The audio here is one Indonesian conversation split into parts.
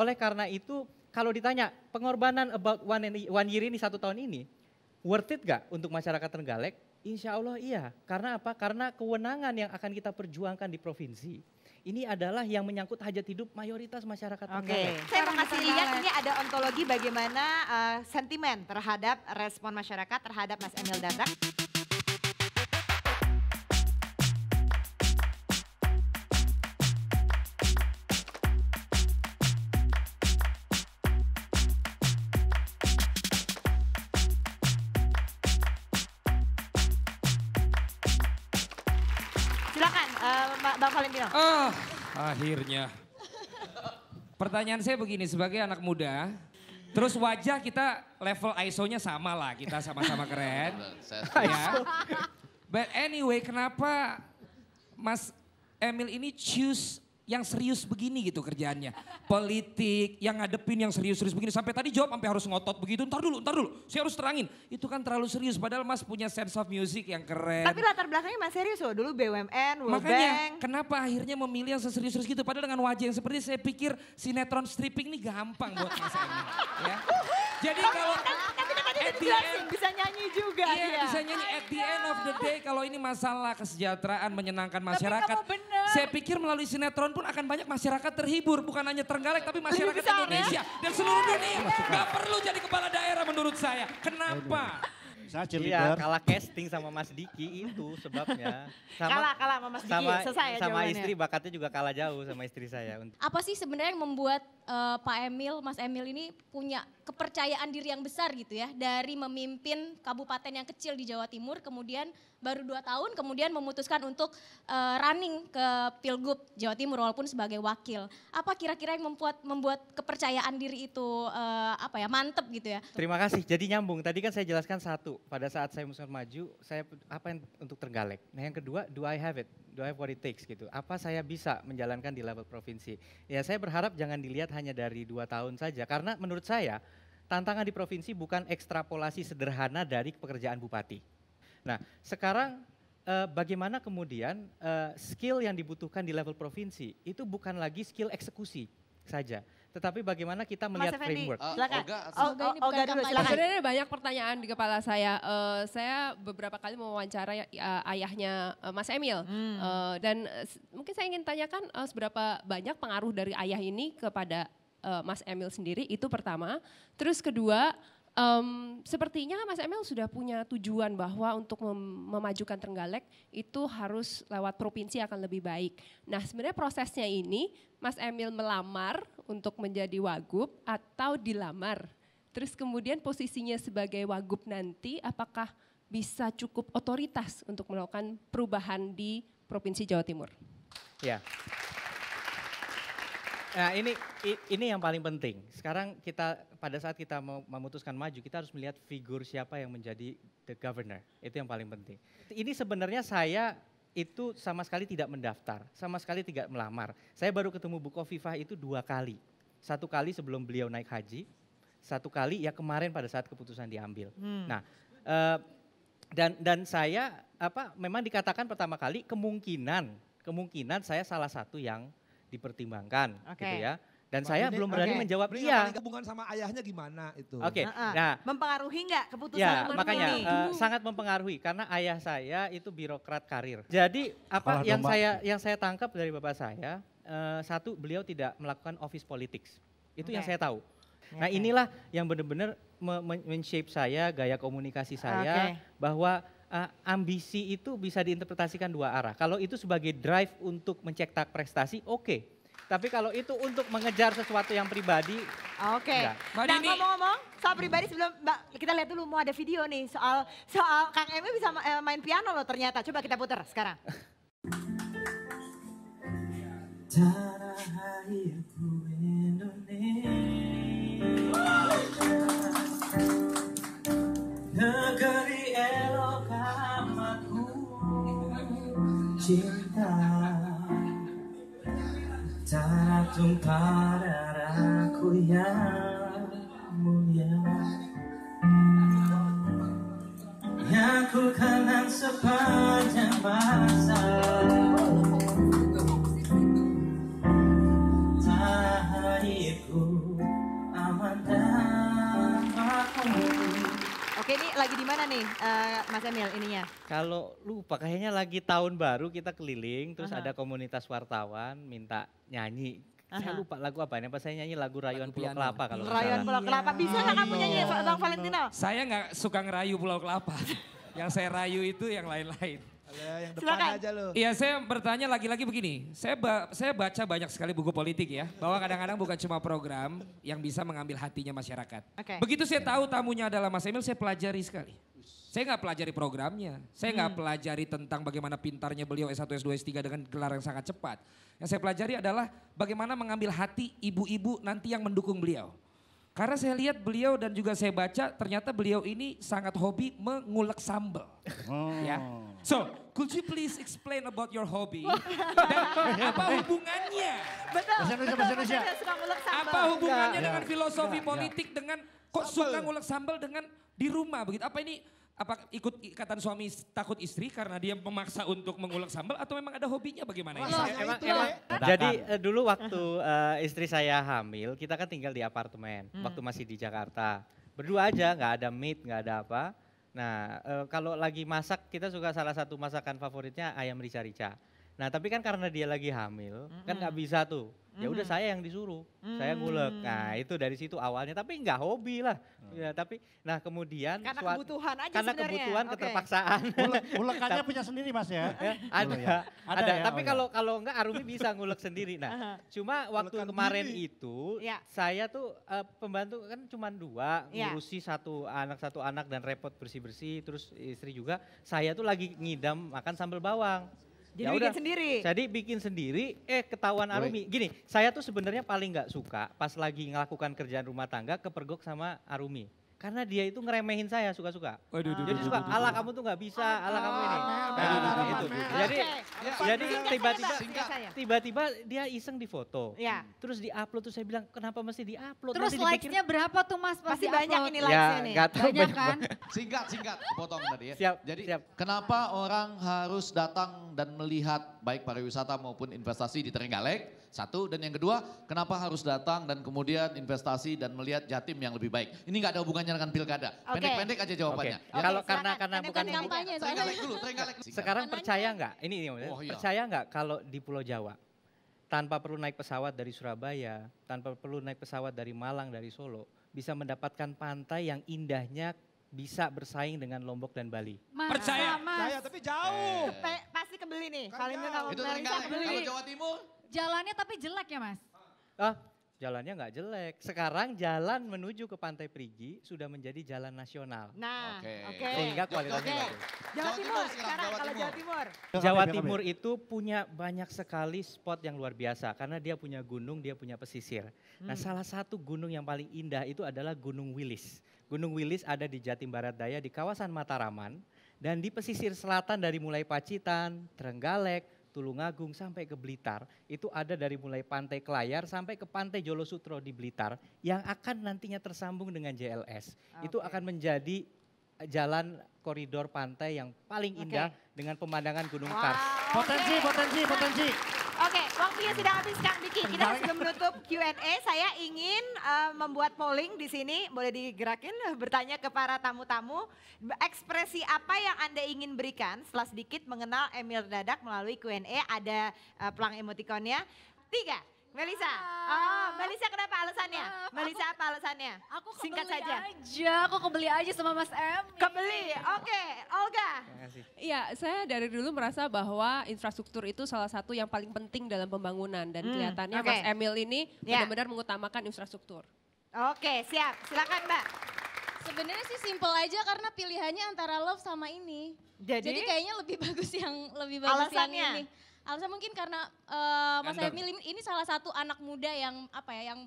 Oleh karena itu kalau ditanya pengorbanan about one year ini, 1 tahun ini, worth it gak untuk masyarakat Trenggalek? Insya Allah iya. Karena apa? Karena kewenangan yang akan kita perjuangkan di provinsi ini adalah yang menyangkut hajat hidup mayoritas masyarakat Trenggalek. Saya mau kasih lihat ini ada ontologi bagaimana sentimen terhadap respon masyarakat terhadap Mas Emil Dardak. Silakan Bang Valentino. Akhirnya. Pertanyaan saya begini, sebagai anak muda, terus wajah kita level ISO-nya sama lah, kita sama-sama keren. Ya. But anyway, kenapa Mas Emil ini choose yang serius begini gitu kerjaannya? Politik, yang ngadepin yang serius-serius begini. Sampai tadi jawab sampai harus ngotot begitu. Ntar dulu, saya harus terangin. Itu kan terlalu serius, padahal Mas punya sense of music yang keren. Tapi latar belakangnya Mas serius loh, dulu BUMN, World Makanya Bank. kenapa akhirnya memilih yang seserius-serius gitu? Padahal dengan wajah yang seperti saya pikir sinetron stripping ini gampang buat Mas Emil. Ya. Jadi kalau at the end, bisa nyanyi juga. Iya, bisa nyanyi. At the end of the day, kalau ini masalah kesejahteraan menyenangkan masyarakat, saya pikir melalui sinetron pun akan banyak masyarakat terhibur. Bukan hanya Trenggalek, tapi masyarakat Indonesia dan seluruh dunia. Gak perlu jadi kepala daerah menurut saya. Kenapa? Iya, kalah casting sama Mas Diki itu sebabnya. Kalah sama Mas Diki, selesai ya sama jawabannya. istri bakatnya juga kalah jauh sama istri saya. Apa sih sebenarnya yang membuat Pak Emil, Mas Emil ini punya kepercayaan diri yang besar gitu ya. Dari memimpin kabupaten yang kecil di Jawa Timur, kemudian baru 2 tahun kemudian memutuskan untuk running ke Pilgub Jawa Timur walaupun sebagai wakil. Apa kira-kira yang membuat kepercayaan diri itu mantep gitu ya? Terima kasih, jadi nyambung. Tadi kan saya jelaskan satu, pada saat saya maju, saya apa yang untuk Trenggalek. Nah yang kedua, do I have it? Do I have what it takes gitu? Apa saya bisa menjalankan di level provinsi? Ya saya berharap jangan dilihat hanya dari 2 tahun saja, karena menurut saya tantangan di provinsi bukan ekstrapolasi sederhana dari pekerjaan bupati. Nah sekarang bagaimana kemudian skill yang dibutuhkan di level provinsi itu bukan lagi skill eksekusi saja, tetapi bagaimana kita melihat framework. Silakan. Olga dulu silakan. Sebenarnya banyak pertanyaan di kepala saya. Saya beberapa kali mewawancara ayahnya Mas Emil. Dan mungkin saya ingin tanyakan seberapa banyak pengaruh dari ayah ini kepada Mas Emil sendiri, itu pertama. Terus kedua, sepertinya Mas Emil sudah punya tujuan bahwa untuk memajukan Trenggalek itu harus lewat provinsi akan lebih baik. Nah sebenarnya prosesnya ini Mas Emil melamar untuk menjadi wagub atau dilamar? Terus kemudian posisinya sebagai wagub nanti apakah bisa cukup otoritas untuk melakukan perubahan di Provinsi Jawa Timur? Ya. Nah ini yang paling penting. Sekarang kita pada saat kita mau memutuskan maju, kita harus melihat figur siapa yang menjadi the governor. Itu yang paling penting. Ini sebenarnya saya itu sama sekali tidak mendaftar, sama sekali tidak melamar. Saya baru ketemu Bu Khofifah itu 2 kali. 1 kali sebelum beliau naik haji, 1 kali ya kemarin pada saat keputusan diambil. Nah dan saya memang dikatakan pertama kali kemungkinan saya salah satu yang dipertimbangkan gitu ya. Dan saya belum berani menjawab iya. Hubungan sama ayahnya gimana itu? Oke. Nah, mempengaruhi nggak keputusan ya, makanya sangat mempengaruhi karena ayah saya itu birokrat karir. Jadi apa yang saya tangkap dari bapak saya, satu beliau tidak melakukan office politics. Itu yang saya tahu. Nah, inilah yang benar-benar men-shape saya, gaya komunikasi saya bahwa ambisi itu bisa diinterpretasikan 2 arah. Kalau itu sebagai drive untuk mencetak prestasi, oke. Tapi kalau itu untuk mengejar sesuatu yang pribadi, Nah ngomong-ngomong soal pribadi sebelum kita lihat dulu mau ada video nih soal Kang Emil bisa main piano loh ternyata. Coba kita putar sekarang. Tanah airku Indonesia, negeri elok amatku cinta, tanah tumpah darahku yang mulia, yang ku kenang sepanjang masa. Tanah airku lagi di mana nih Mas Emil ininya? Kalau lupa kayaknya lagi tahun baru kita keliling terus ada komunitas wartawan minta nyanyi. Saya lupa lagu apa ini, apa saya nyanyi lagu Rayuan Pulau Kelapa kalau nggak Rayuan salah. Pulau Kelapa, bisa nggak kamu nyanyi Bang Valentino? Saya nggak suka ngerayu Pulau Kelapa. Yang saya rayu itu yang lain-lain. Yang depan Silakan. aja lo. Iya, saya bertanya lagi-lagi begini. Saya baca banyak sekali buku politik ya. Bahwa kadang-kadang bukan cuma program yang bisa mengambil hatinya masyarakat. Oke. Begitu saya tahu tamunya adalah Mas Emil, saya pelajari sekali. Saya nggak pelajari programnya. Saya nggak pelajari tentang bagaimana pintarnya beliau S1, S2, S3 dengan gelar yang sangat cepat. Yang saya pelajari adalah bagaimana mengambil hati ibu-ibu nanti yang mendukung beliau. Karena saya lihat beliau dan juga saya baca ternyata beliau ini sangat hobi mengulek sambal. Ya. So, could you please explain about your hobby? Dan apa hubungannya? Betul. Bahasa Indonesia. Saya suka ngulek sambal. Apa hubungannya dengan filosofi politik dengan kok suka ngulek sambal dengan di rumah begitu? Apa ini ikut ikatan suami takut istri karena dia memaksa untuk mengulek sambal atau memang ada hobinya bagaimana ini? Jadi dulu waktu istri saya hamil, kita kan tinggal di apartemen waktu masih di Jakarta. Berdua aja, nggak ada maid, nggak ada apa. Nah kalau lagi masak kita suka salah satu masakan favoritnya ayam rica-rica. Nah tapi kan karena dia lagi hamil, kan nggak bisa tuh. Ya udah saya yang disuruh, saya ngulek. Nah itu dari situ awalnya, tapi nggak hobi lah. Ya tapi, nah kemudian Karena kebutuhan aja karena sebenarnya. kebutuhan, Oke. keterpaksaan. Ulekannya punya sendiri Mas ya? Ada, ya? Ada ada. ya? Tapi Oh, ya. kalau enggak Arumi bisa ngulek sendiri. Nah, cuma waktu Ulekan kemarin sendiri. itu Ya. saya tuh pembantu kan cuma 2, Ya. ngurusi satu anak dan repot bersih-bersih, terus istri juga. Saya tuh lagi ngidam makan sambal bawang. Jadi Ya bikin udah, sendiri. Jadi bikin sendiri, ketahuan Arumi. Gini, saya tuh sebenarnya paling nggak suka pas lagi ngelakukan kerjaan rumah tangga kepergok sama Arumi. Karena dia itu ngeremehin saya suka-suka. Jadi suka, ala kamu tuh nggak bisa, ala kamu ini. Nah, itu. Jadi tiba-tiba dia iseng di foto. Ya. Terus di-upload tuh saya bilang, kenapa mesti di-upload? Terus Nanti dipikir- likes-nya berapa tuh Mas pas Pasti banyak di-upload? ini Ya, likes-nya nih. nggak tahu Banyak kan? Singkat, potong tadi ya. Siap, Jadi siap. kenapa orang harus datang dan melihat baik pariwisata maupun investasi di Trenggalek? Satu, dan yang kedua, kenapa harus datang dan kemudian investasi dan melihat Jatim yang lebih baik? Ini nggak ada hubungannya dengan pilkada. Oke. Pendek-pendek aja jawabannya. Oke. Kalau silakan. karena Ini bukan kan ini. kampanye. Trenggalek dulu, Trenggalek. Sekarang percaya nggak? Ini Oh, iya. percaya nggak kalau di Pulau Jawa tanpa perlu naik pesawat dari Surabaya, tanpa perlu naik pesawat dari Malang, dari Solo, bisa mendapatkan pantai yang indahnya bisa bersaing dengan Lombok dan Bali. Mas, Percaya. Mas. Saya tapi jauh. Pasti kebeli nih. Kan Valentino jauh. sama Itu Melisa Trenggalek. kebeli. Kalau Jawa Timur, Jalannya tapi jelek ya Mas? Jalannya nggak jelek. Sekarang jalan menuju ke Pantai Perigi sudah menjadi jalan nasional. Nah, Oke. oke. Sehingga kualitasnya Oke. bagus. Jawa Jawa Timur Timur sekarang Jawa kalau Timur. Jawa Timur. Jawa Timur itu punya banyak sekali spot yang luar biasa karena dia punya gunung, dia punya pesisir. Nah, salah satu gunung yang paling indah itu adalah Gunung Wilis. Gunung Wilis ada di Jatim Barat Daya di kawasan Mataraman dan di pesisir selatan dari mulai Pacitan, Trenggalek, Tulungagung sampai ke Blitar. Itu ada dari mulai Pantai Kelayar sampai ke Pantai Jolosutro di Blitar yang akan nantinya tersambung dengan JLS. Itu Oke. akan menjadi jalan koridor pantai yang paling indah dengan pemandangan Gunung Kars. Potensi. Oke, waktunya sudah habis Kang Diki. Kita sebelum menutup Q&A, saya ingin membuat polling di sini. Boleh digerakin bertanya ke para tamu-tamu. Ekspresi apa yang Anda ingin berikan setelah sedikit mengenal Emil Dadak melalui Q&A. Ada pelang emotikonnya. 3, Melisa. Oh, Melisa kenapa alasannya? Melisa apa alasannya? Aku Singkat kebeli saja. aja, aku kebeli aja sama Mas Em. Kebeli, oke. Olga. Terima kasih. Iya, saya dari dulu merasa bahwa infrastruktur itu salah satu yang paling penting dalam pembangunan dan kelihatannya oke. Mas Emil ini Ya. benar-benar mengutamakan infrastruktur. Oke, siap. Silakan Mbak. Sebenarnya sih simple aja karena pilihannya antara love sama ini. Jadi kayaknya lebih bagus yang Alasannya? ini. Alasan mungkin karena Mas Ganteng. Emil ini salah satu anak muda yang yang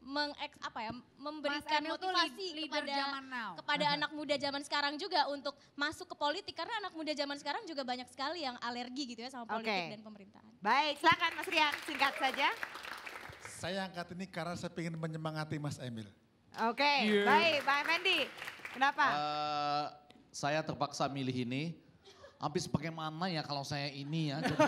memberikan Emil tuh motivasi leader zaman now. kepada anak muda zaman sekarang juga untuk masuk ke politik karena anak muda zaman sekarang juga banyak sekali yang alergi gitu ya sama politik Oke. dan pemerintahan. Baik, silakan Mas Rian, singkat saja. Saya angkat ini karena saya ingin menyemangati Mas Emil. Oke, baik Pak Effendi. Kenapa? saya terpaksa milih ini. Habis bagaimana ya kalau saya ini ya. Jadi,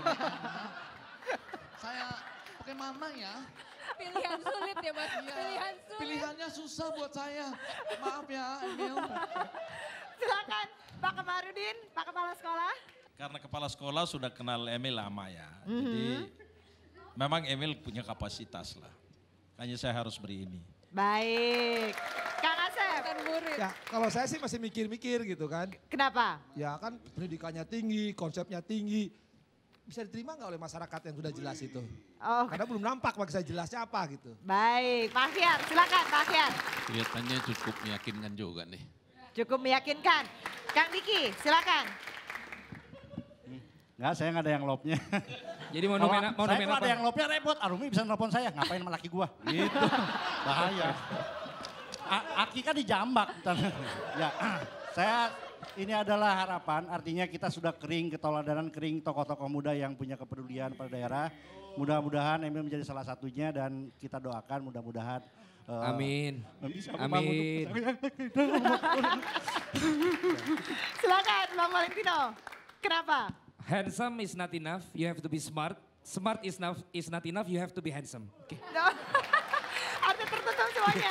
saya bagaimana ya. Pilihan sulit ya Mas, Iya, pilihan sulit. Pilihannya susah buat saya. Maaf ya Emil. Silakan Pak Kamarudin, Pak Kepala Sekolah. Karena kepala sekolah sudah kenal Emil lama ya. Jadi memang Emil punya kapasitas lah. Hanya saya harus beri ini. Baik. Kang Asep. Ya, kalau saya sih masih mikir-mikir gitu kan. Kenapa? Ya kan pendidikannya tinggi, konsepnya tinggi. Bisa diterima nggak oleh masyarakat yang sudah jelas itu? Oh. Karena belum nampak bagi saya jelasnya apa gitu. Baik, Pak Fiar, silakan Pak Fiar. Kelihatannya cukup meyakinkan juga nih. Cukup meyakinkan. Kang Diki, silakan. Enggak, saya nggak ada yang lobnya. Jadi mau nomen Kalau ada yang lobnya repot, Arumi bisa nelpon saya, ngapain sama laki gua? Gitu, bahaya. Aki kan dijambak. Ya, saya ini adalah harapan, artinya kita sudah kering, keteladanan kering tokoh-tokoh muda yang punya kepedulian pada daerah. Mudah-mudahan Emil menjadi salah satunya dan kita doakan mudah-mudahan. Amin. Bisa Amin. Silakan Bang Valentino. Kenapa? Handsome is not enough, you have to be smart. Smart is not enough, you have to be handsome. Oke. Arti tertutup semuanya.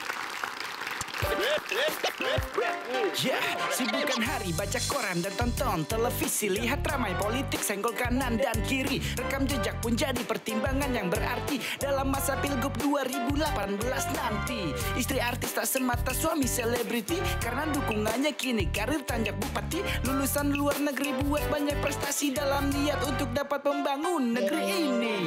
Ya, sibukkan hari baca koran dan tonton televisi. Lihat ramai politik senggol kanan dan kiri. Rekam jejak pun jadi pertimbangan yang berarti dalam masa Pilgub 2018 nanti. Istri artis tak semata suami selebriti, karena dukungannya kini karir tanjak bupati. Lulusan luar negeri buat banyak prestasi dalam niat untuk dapat membangun negeri ini.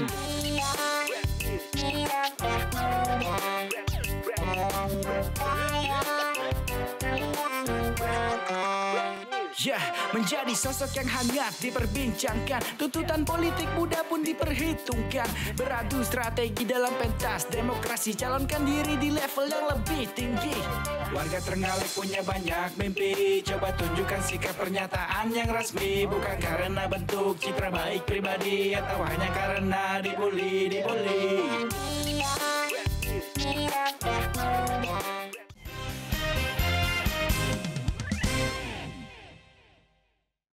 Ya, menjadi sosok yang hangat diperbincangkan. Tuntutan politik muda pun diperhitungkan. Beradu strategi dalam pentas demokrasi. Calonkan diri di level yang lebih tinggi. Warga Trenggalek punya banyak mimpi. Coba tunjukkan sikap pernyataan yang resmi. Bukan karena bentuk citra baik pribadi, atau hanya karena dibully.